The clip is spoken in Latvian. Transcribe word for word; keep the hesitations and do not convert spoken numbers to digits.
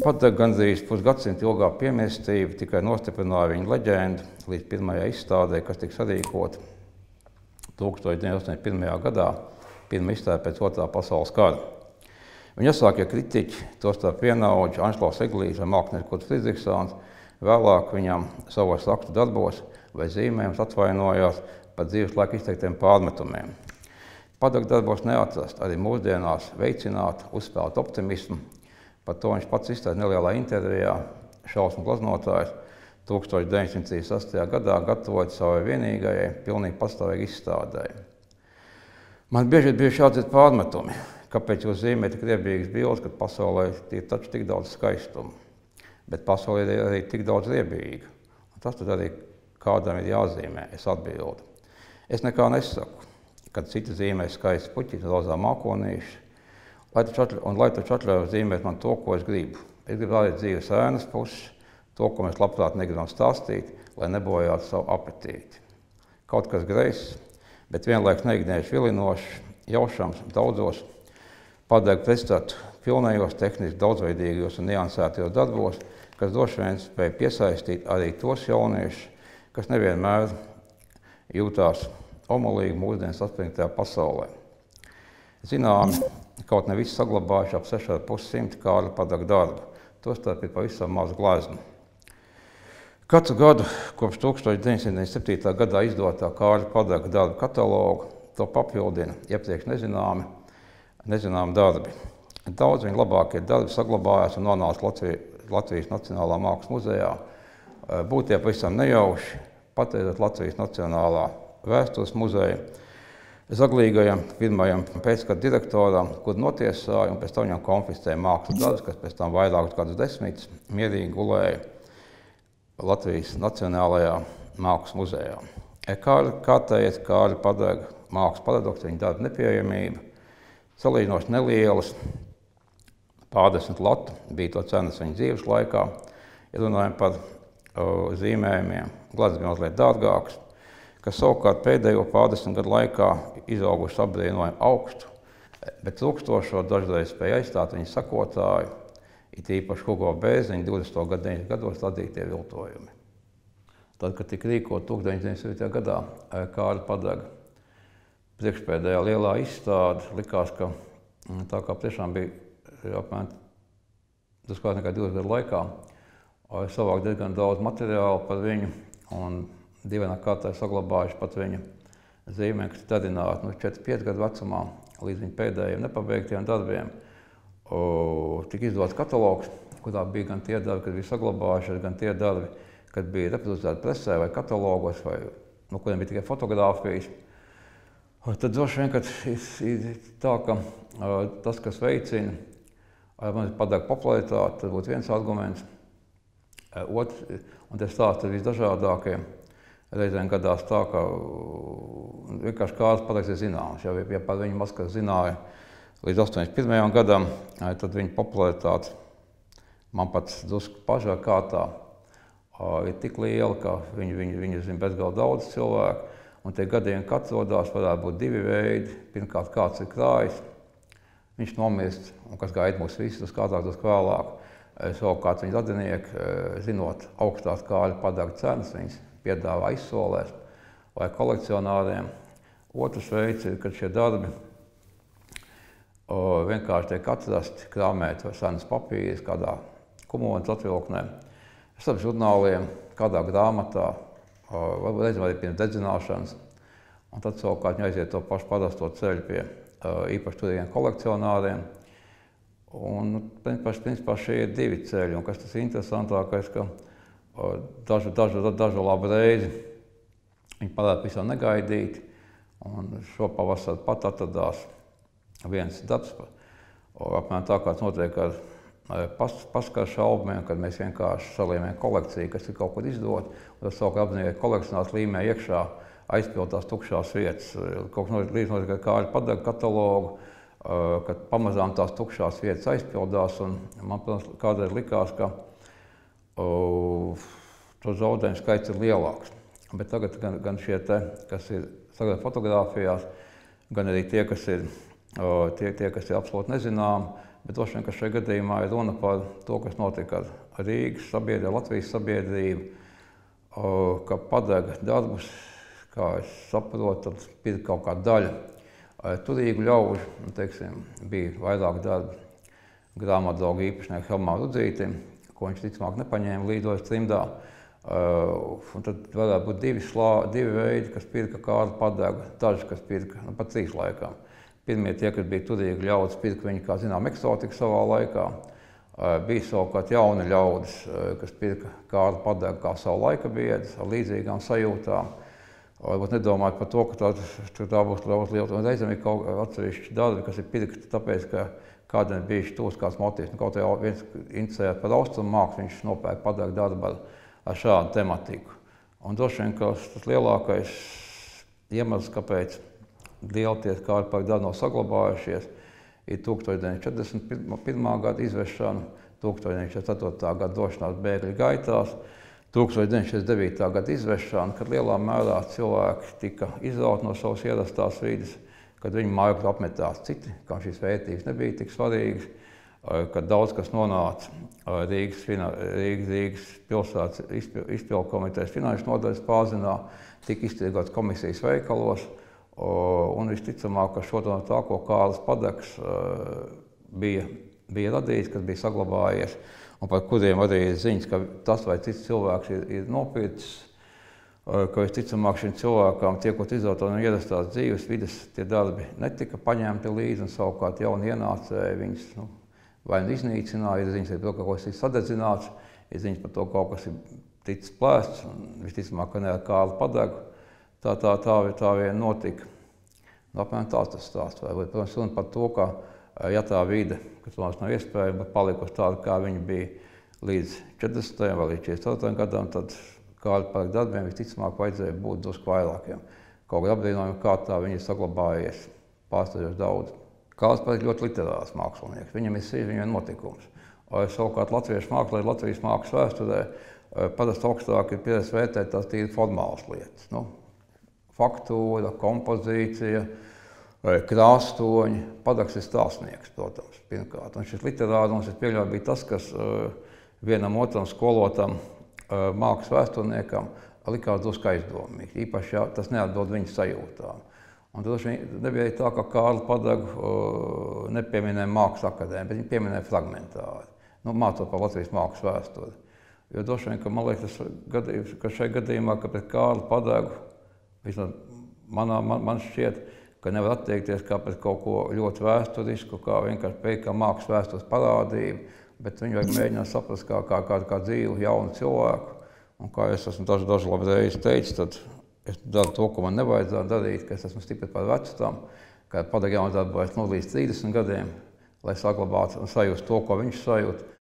Padaga gandrīz pusgadsimtu ilgā piemīlestība tikai nostiprināja viņa leģendu līdz pirmajai izstādē, kas tika sarīkota tūkstoš deviņsimt astoņdesmit pirmajā gadā, pirmā izstāde pēc Otrā pasaules kara. Viņa asākie kritiķi, tostarp vienaudži Anšlaus Eglīts vai mākslinieks Kurts Fridriksons, vēlāk viņam savos rakstu darbos vai zīmējumus atvainojās par dzīves laika izteiktiem pārmetumiem. Padaga darbos neatrast arī mūsdienās veicināt, uzspēlēt optimismu. Par to viņš pats izstāda nelielā intervijā šausmu glaznotājs tūkstoš deviņsimt trīsdesmit sastajā gadā gatavot savai vienīgajai, pilnīgi pastāvīgi izstādēji. Man bieži ir bijuši jādzird pārmetumi, kāpēc jūs zīmējat tik riebīgas bildes, kad pasaulē ir taču tik daudz skaistumu. Bet pasaulē ir arī tik daudz riebīga. Un tas tad arī kādam ir jāzīmē, es atbildu. Es nekā nesaku, kad citi zīmē skaisti puķi, rozā mākonīši, lai taču atļauj, un lai taču atļauj zīmēt man to, ko es gribu. Es gribu rādīt dzīves ēnas puses, to, ko mēs labprāt negribam stāstīt, lai nebojātu savu apetīti. Kaut kas greiss, bet vienlaikus neikdienas vilinošs, jaušams, daudzos, Padaga pretstatu pilnējos, tehniski daudzveidīgos un niansētajos darbos, kas droši vien spēja piesaistīt arī tos jauniešus, kas nevienmēr jūtās omulīgi mūsdienas saspringtajā pasaulē. Zināmi, kaut ne visi saglabājuši ap seši ar pus simti Kārļa Padaga darbu, tostarp ir pavisam maz gleznu. Katru gadu kopš tūkstoš deviņsimt deviņdesmit septītā gadā izdotā Kārļa Padaga darbu katalogu to papildina iepriekš nezināmi, nezināmi darbi. Daudz viņa labākie darbi saglabājās un nonāca Latvijas, Latvijas Nacionālā mākslas muzejā. Būtie pavisam nejauši, pateicot Latvijas Nacionālā vēstures muzeja zaglīgajam pirmajam pēckara direktoram, kur notiesāja un pēc tam viņam konfiscēja mākslas darbus, kas pēc tam vairākus gadus desmitus mierīgi gulēja Latvijas Nacionālajā mākslas muzejā. Kārtējies Kārļa Padaga mākslas paradoks, viņa darba nepieejamība, salīdzinoši nelielas, pārdesmit latu bija to cenas viņa dzīves laikā. Ja runājam par uh, zīmējumiem, gleznas bija mazliet dārgāks, kas savukārt pēdējo pārdesmit gadu laikā izauguši apbrīnojumu augstu, bet trūkstošo dažreiz spēja aizstāt viņa sakotāju, it īpaši Hugo Bēziņa divdesmito gadu deviņdesmitajos gados radītie viltojumi. Tad, kad tika rīkot tūkstoš deviņsimt deviņdesmitajā gadā Kārļa Padaga priekšpēdējā lielā izstāde, likās, ka tā kā tiešām bija apmēram drusku nekā divas gadu laikā, savākt diezgan daudz materiālu par viņu, un dīvainā kārtā saglabājuši pat viņa zīmē, kas ir dadināti no četri pieci gadu vecumā līdz viņa pēdējiem nepabeigtiem darbiem. O, tika izdots katalogs, kurā bija gan tie darbi, kad bija saglabājuši, gan tie darbi, kad bija reprezentēti presē vai katalogos, vai no kuriem bija tikai fotogrāfijas. Tad droši vien, kad ir tā, ka tas, kas veicina Padaga popularitāti, tas būtu viens arguments. Otrs, un te stāsti ir visdažādākie. Reizēm gadās tā, ka vienkārši Kārlis Padags ir zināms. Ja, ja par viņu maz kas zināja līdz astoņdesmit pirmajam gadam, tad viņa popularitāte man pat drusku pašā kārtā ir tik liela, ka viņu, viņu, viņu zina bezgalīgi daudz cilvēku. Un tie gadījumi, kad atrodās, varētu būt divi veidi. Pirmkārt, kāds ir krājis, viņš nomirst, un kas gaida mūs visus, tas kādā drusku vēlāk. Savukārt viņa radinieki, zinot augstās Kārļa Padaga cenas, viņas piedāvā izsolēs vai kolekcionāriem. Otrs veids ir, kad šie darbi o, vienkārši tiek atrasti, krāmēt vai senas papīras, kādā kumonas atvilknē, starp žurnāliem, kādā grāmatā, varbūt reizēm arī pirms dedzināšanas, un tad savukārt viņi aiziet to pašu parasto ceļu pie īpaši turīgiem kolekcionāriem. Un, principā, šie ir divi ceļi, un kas tas interesantākais, ka dažu, dažu, dažu labu reizi viņi parāda visam negaidīti, un šo pavasaru pat atradās viens darbs, apmēram tā, kāds notiek ar Pas, paskašu albumiem, kad mēs vienkārši salīmējam kolekciju, kas ir kaut kur izdot, un tas savukārt apzinīgi kolekcionārs līmē iekšā aizpildās tukšās vietas. Kaut kas līdz notiek ar Kārļa Padaga katalogu, kad pamazām tās tukšās vietas aizpildās, un man, protams, kādreiz likās, ka uh, to zaudējumu skaits ir lielāks. Bet tagad gan, gan šie te, kas ir sagatavoti fotogrāfijās, gan arī tie, kas ir, uh, tie, tie, kas ir absolūti nezināmi, bet droši vien, ka šajā gadījumā ir runa par to, kas notika ar Rīgas sabiedrību, Latvijas sabiedrību, ka padega darbus, kā es saprotu, tad pirka kaut kāda daļa turīgu ļaužu, un, teiksim, bija vairāk darbi grāmatdrauga īpašnieka Helmā Rudzītim, ko viņš ticamāk nepaņēma līdojas trimdā. Uh, un tad varētu būt divi, slā, divi veidi, kas pirka Kārli padegu, daži, kas pirka, nu, pat trīs laikām. Pirmie tie, kas bija turīgi ļaudis, pirka viņi, kā zinām, eksotika savā laikā. Uh, bija savukārt jauni ļaudis, uh, kas pirka Kārli padegu kā savu laika biedrs, ar līdzīgām sajūtām. Varbūt nedomājot par to, ka tā, tā būs liela. Un reizēm ir kaut atsevišķi darbi, kas ir pirkti, tāpēc, ka kādiem bija tūs kāds motīvs. Nu, kaut kā viens interesējās par austrumu mākslu, viņš nopērk padegu darbu ar ar šādu tematiku. Un droši vien, ka tas lielākais iemesls, kāpēc lielties Kārli par darbu nav saglabājušies, ir tūkstoš deviņsimt četrdesmit pirmā gada izvešana, tūkstoš deviņsimt četrdesmit ceturtā gada došanās bēgļu gaitās, tūkstoš deviņsimt četrdesmit devītā gada izvešana, kad lielā mērā cilvēki tika izrauti no savas ierastās vides, kad viņu mājokļi apmetās citi, kam šīs vērtības nebija tik svarīgas, kad daudz kas nonāca Rīgas, Rīgas, Rīgas pilsētas izpildu komitejas finanšu nodaļas pārzinā, tika iztirgots komisijas veikalos, un visticamāk, ka šo no tā, ko Kārlis padegs bija, bija radījis, kas bija saglabājies, un par kuriem arī ir ziņas, ka tas vai cits cilvēks ir, ir nopircis, ka visticamāk šim cilvēkam, tiekot izrauti no ierastās dzīves vides, tie darbi netika paņemti līdzi, un savukārt jauni ienācēji viņus, nu, vai nu iznīcināja, ir ziņas par to, ka kaut kas ir sadedzināts, ir ziņas par to, ka kaut kas ir ticis plēsts, un visticamāk, ka ne ar Kārli padegu. Tā, tā, tā, tā vien notika. Nu, apmēram tāds tas stāsts. Vai, protams, runa par to, ka, ja tā vide, kas mums nav iespējama, bet palikusi tāda, kā viņa bija līdz četrdesmitajam vai līdz četrdesmit ceturtajam gadam, tad Kārli padegu darbiem visticamāk vajadzēja būt drusku vairākiem. Kaut kā apbrīnojami, kā tā viņa ir saglabājies pārsteidzoši daudz. Kārlis padegu ļoti literārs mākslinieks, viņam ir sirds, viņam ir notikums. Savukārt latviešu mākslā, Latvijas mākslas vēsturē, parasti augstāk ir pieredze vērtēt tās tīri formālas lietas. Nu, faktūra, kompozīcija, krāstoņi, padegs ir stāstnieks, protams, pirmkārt. Un šis literārums, es pieļauju, bija tas, kas vienam otram skolotam, mākslas vēsturniekam likās drusku aizdomīgi. Īpaši, ja tas neatbild viņa sajūtām. Un droši vien nebija tā, ka Kārli padegu nepieminēja mākslas akadēmiju, bet viņi pieminēja fragmentāri, nu, mācot par Latvijas mākslas vēsturi. Jo droši vien, ka man liekas, gadījums, ka šajā gadījumā, ka pret Kārli padegu, vismaz manā, man, man šķiet, ka nevar attiekties kā pret kaut ko ļoti vēsturisku, kā vienkārši pēc kā mākslas vēstures parādību, bet viņi vajag mēģināt saprast kā, kā, kā, kā dzīvu jaunu cilvēku. Un kā es esmu daži, daži labi reizi teicis, tad es daru to, ko man nevajadzētu darīt, ka es esmu stipri par vecu tam, ka padegu jānodarbojas no līdz trīsdesmit gadiem, lai saglabātu un sajūstu to, ko viņš sajūt.